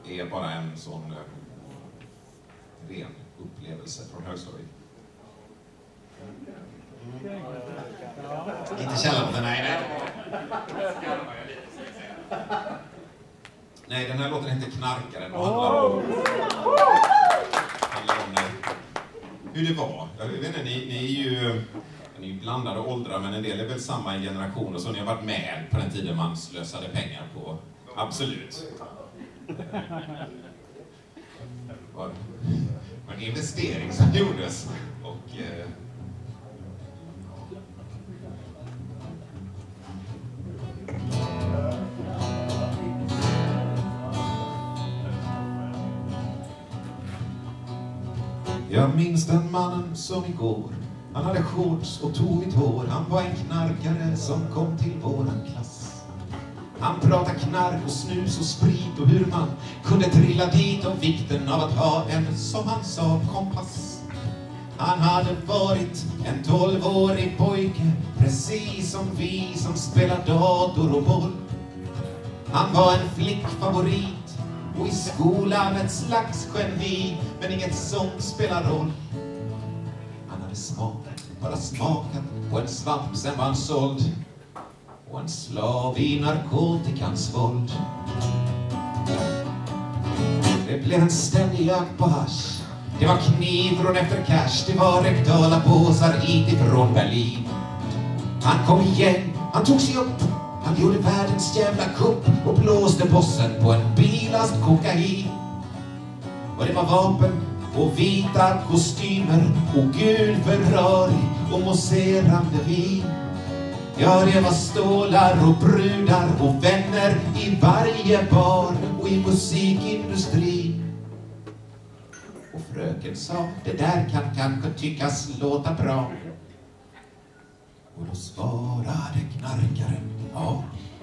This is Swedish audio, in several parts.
är bara en sån ren upplevelse från högstadiet. Inte källarlåten, nej. Nej, den här låten heter Knarkaren och handlar om hur det var. Jag vet inte, ni är ju blandade åldrar, men en del är väl samma generation och så ni har varit med på den tiden man slösade pengar på. Absolut. Det var en investering som gjordes och jag minns den mannen som igår. Han hade shorts och tovigt hår. Han var en knarkare som kom till våran klass. Han pratade knark och snus och sprit och hur man kunde trilla dit och vikten av att ha en, som han sa, kompass. Han hade varit en 12-årig pojke, precis som vi som spelar dator och boll. Han var en flickfavorit och i skolan ett slags geni, men inget sånt spelar roll. Han hade bara smakat på en svamp, sen var han såld och en slav i narkotikans våld. Det blev en ständig jakt på hasch. Det var knivrån efter cash. Det var rektala påsar ifrån Berlin. Han kom igen, han tog sig upp. Han gjorde världens jävla kupp och blåste bossen på en bilast kokain. Och det var vapen och vita kostymer och gul Ferrari och mousserande vin. Ja, det var stålar och brudar och vänner i varje bar och i musikindustrin. Och fröken sa, det där kan kanske tyckas låta bra. Och då svarade knarkaren, ja.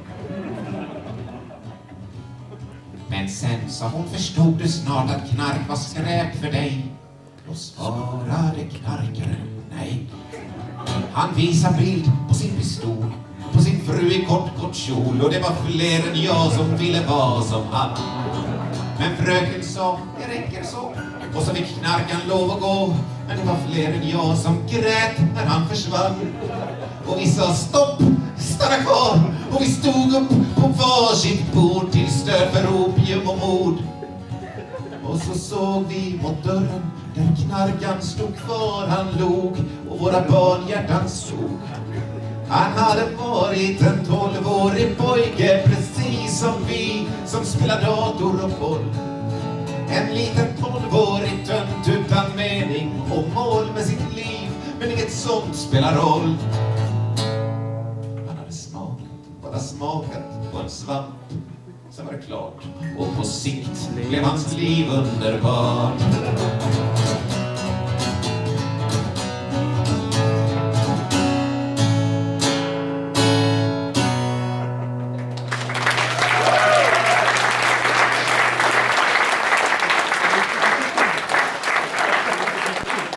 Men sen sa hon, förstod du snart att knark var skräp för dig? Då svarade knarkaren, nej. Han visade bild på sin pistol, på sin fru i kort kjol. Och det var fler än jag som ville vara som han. Men fröken sa, det räcker så. Och så fick knarkan lov att gå. Men det var fler än jag som grät när han försvann. Och vi sa stopp, stanna kvar. Och vi stod upp på varsitt bord till stöd för opium och mord. Och så såg vi mot dörren där knarkan stod kvar. Han log och våra barnhjärtan såg. Han hade varit en 12-årig pojke, precis som vi som spelar dator och boll. En liten 12-årig tönt utan mening och mål med sitt liv, men inget sånt spelar roll. Han hade bara smakat på en svamp. Sen var det klart, och på sikt blev hans liv underbart.